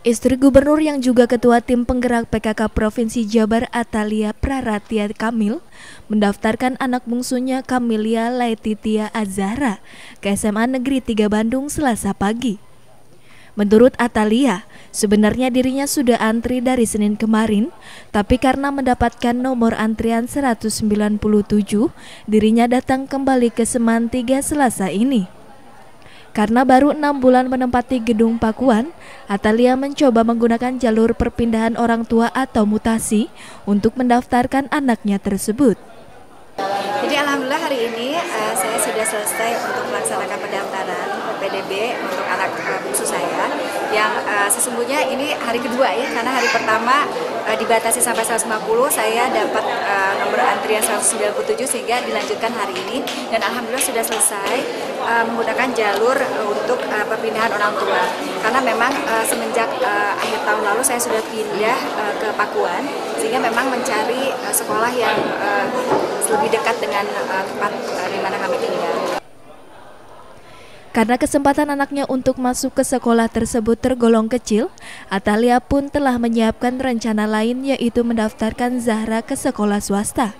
Istri gubernur yang juga ketua tim penggerak PKK Provinsi Jabar Atalia Praratia Kamil mendaftarkan anak bungsunya Kamilia Laetitia Azahra ke SMA Negeri 3 Bandung Selasa pagi. Menurut Atalia, sebenarnya dirinya sudah antri dari Senin kemarin, tapi karena mendapatkan nomor antrian 197, dirinya datang kembali ke Seman 3 Selasa ini. Karena baru 6 bulan menempati gedung Pakuan, Atalia mencoba menggunakan jalur perpindahan orang tua atau mutasi untuk mendaftarkan anaknya tersebut. Jadi alhamdulillah hari ini saya sudah selesai untuk melaksanakan pendaftaran PPDB untuk anak bungsu saya yang sesungguhnya ini hari kedua ya, karena hari pertama dibatasi sampai 150, saya dapat nomor antrian 197 sehingga dilanjutkan hari ini dan alhamdulillah sudah selesai menggunakan jalur untuk perpindahan orang tua, karena memang semenjak akhir tahun lalu saya sudah pindah ke Pakuan sehingga memang mencari sekolah yang lebih dekat dengan tempat di mana kami tinggal. Karena kesempatan anaknya untuk masuk ke sekolah tersebut tergolong kecil, Atalia pun telah menyiapkan rencana lain, yaitu mendaftarkan Zahra ke sekolah swasta.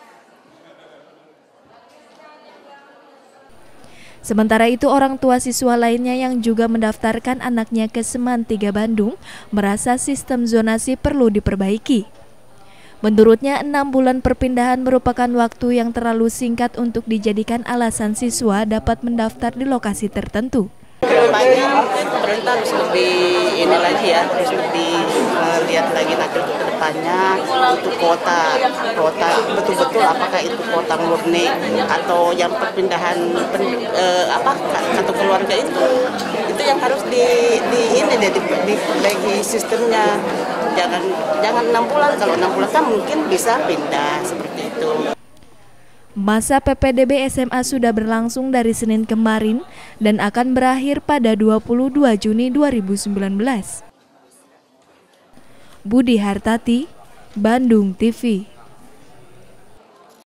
Sementara itu, orang tua siswa lainnya yang juga mendaftarkan anaknya ke Seman 3 Bandung merasa sistem zonasi perlu diperbaiki. Menurutnya, 6 bulan perpindahan merupakan waktu yang terlalu singkat untuk dijadikan alasan siswa dapat mendaftar di lokasi tertentu. Kedepannya pemerintah harus lebih ini lagi ya, harus lebih lihat lagi nanti untuk kedepannya untuk kuota betul-betul apakah itu kuota murni atau yang perpindahan kartu keluarga itu yang harus diperbaiki sistemnya. Jangan 6 bulan, kalau 6 bulan kan mungkin bisa pindah seperti itu. Masa PPDB SMA sudah berlangsung dari Senin kemarin dan akan berakhir pada 22 Juni 2019. Budi Hartati, Bandung TV.